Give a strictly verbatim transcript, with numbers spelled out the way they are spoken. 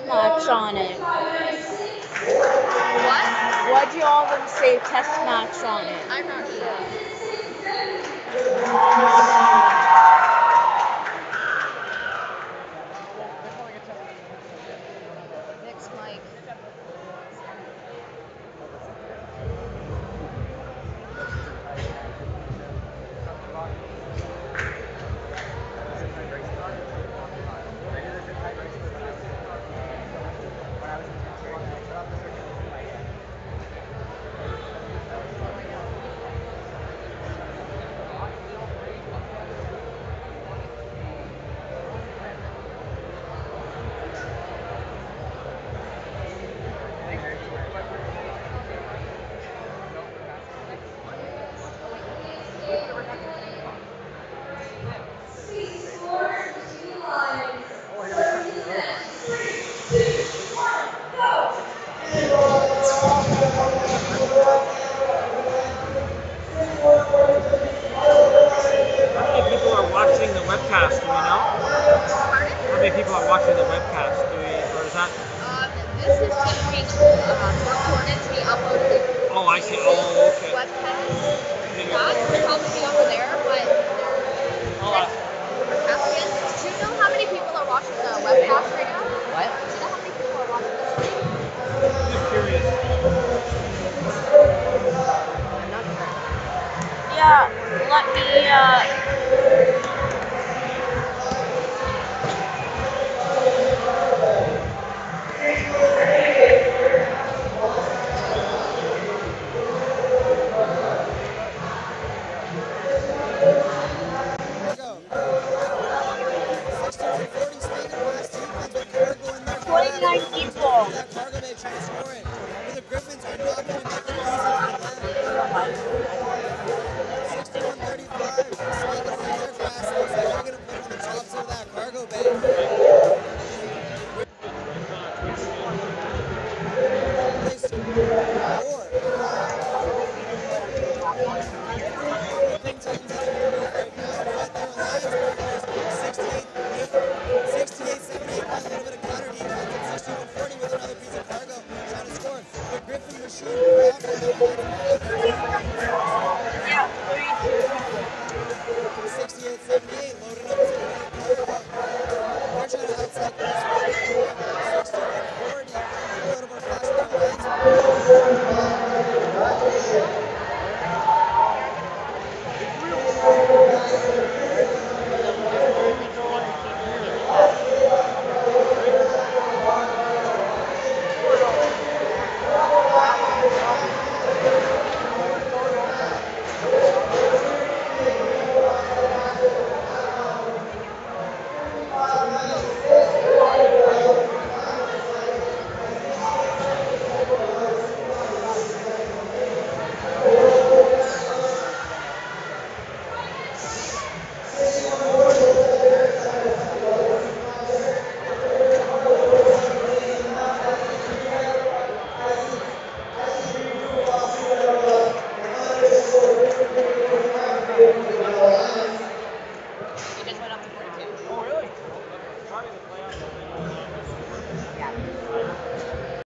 match on it? What? Why'd you all of them say test match on it? I'm not sure. Next mic. How many people are watching the webcast? Do we know? Pardon? How many people are watching the webcast? Do we, or is that? Um, this is just being um, recorded to be uploaded to Oh, I see. Oh, okay. webcast. Video. That would probably be over there, but Oh, they're asking, do you know how many people are watching the webcast right now? What? Do you know how many people are watching the stream? I'm just curious. I'm not sure. Yeah, let me, uh... sixty-one forty staying in last defense with cargo in there. twenty-nine people. That cargo bay trying to score it. But the Griffins are not going to make it easy for them. sixty-one thirty-five sneaking in there. Grass looks like they're going to put it on the tops of that cargo bay. Ping Titans on a move right now, but their alliance brothers sixty-eight seventy-eight playing a little bit of counter defense at sixty-one forty with another piece of cargo trying to score. The Griffin machine off on the Yeah, three, two. sixty-eight seventy-eight loading up to another cargo. They're trying to outcycle this one. sixty-one forty. A little more flash in He just went up to forty-two. Oh, really? Probably the playoffs. Yeah.